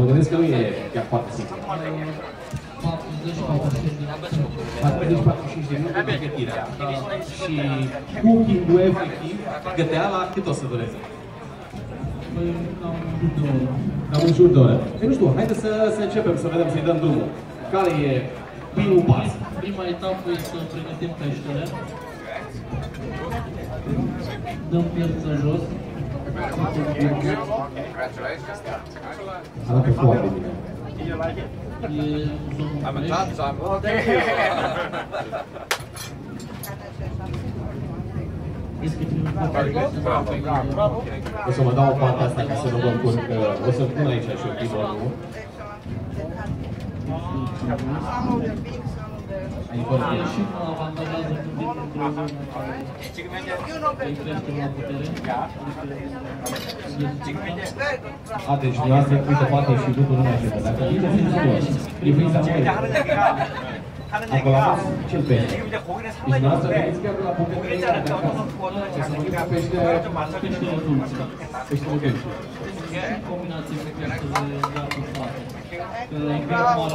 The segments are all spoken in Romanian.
Mă gândesc că nu e chiar foarte simplu. 40-45 de minute pregătirea. Și cooking-ul efectiv, găteala, cât o să dureze? Cam în jur de oră. Nu știu, haideți să începem, să vedem, să-i dăm drumul. Care e primul pas? Prima etapă e să pregătim peștele. Dăm pierța jos. Arată foarte bine. I'm a top time. O să mă dau o parte asta ca să nu vă încurc, o să pun aici și eu timonul. Și mă avantajează un pic într-o zonă care îi crește la putere. Deci dumneavoastră, uite, poate și lucrul nu mai știu. Dacă vine să zic, e prins acolo. Acolo a fost cel pește. Deci dumneavoastră veniți chiar de la bucătărie de acasă. Și să mănâncă peștele dulce. Peștele dulce. În combinație cu peștele de apă sfată. Că în prima oară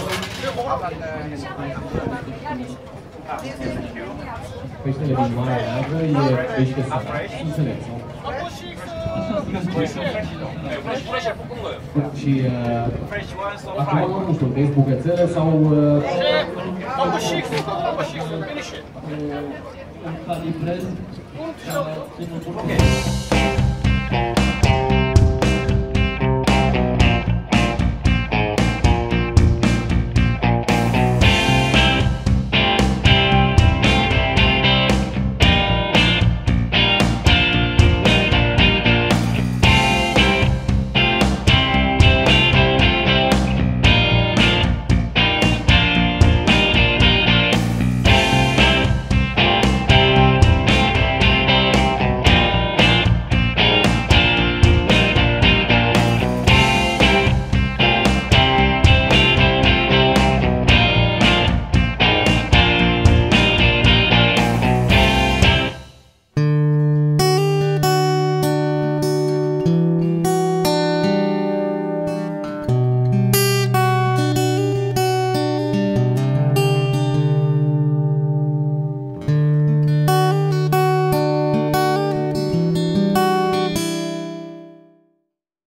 Peștele din Marea Neagră e pește sărat, înțeleg, sau? Și acum, nu știu, tăiesc bucățele sau... Îl calibrez și ținut